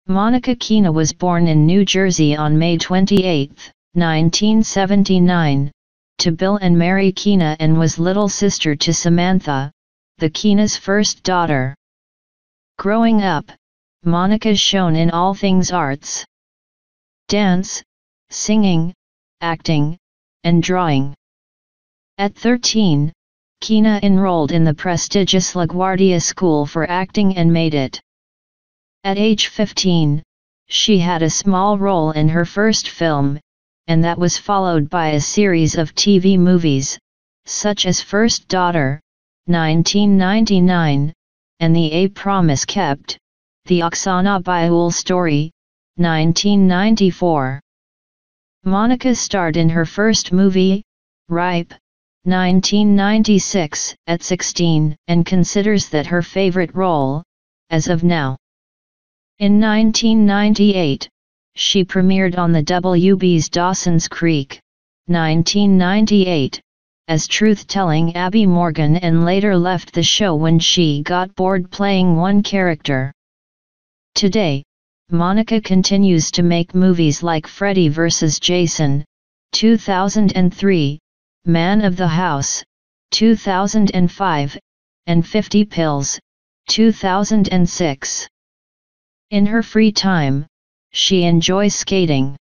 Monica Keena was born in New Jersey on May 28, 1979, to Bill and Mary Keena and was little sister to Samantha, the Keena's first daughter. Growing up, Monica's shown in all things arts: dance, singing, acting, and drawing. At 13, Keena enrolled in the prestigious LaGuardia School for Acting and made it. At age 15, she had a small role in her first film, and that was followed by a series of TV movies, such as First Daughter, 1999, and The A Promise Kept, The Oksana Bayul Story, 1994. Monica starred in her first movie, Ripe, 1996, at 16, and considers that her favorite role, as of now. In 1998, she premiered on the WB's Dawson's Creek, 1998, as truth-telling Abby Morgan and later left the show when she got bored playing one character. Today, Monica continues to make movies like Freddy vs. Jason, 2003, Man of the House, 2005, and 50 Pills, 2006. In her free time, she enjoys skating.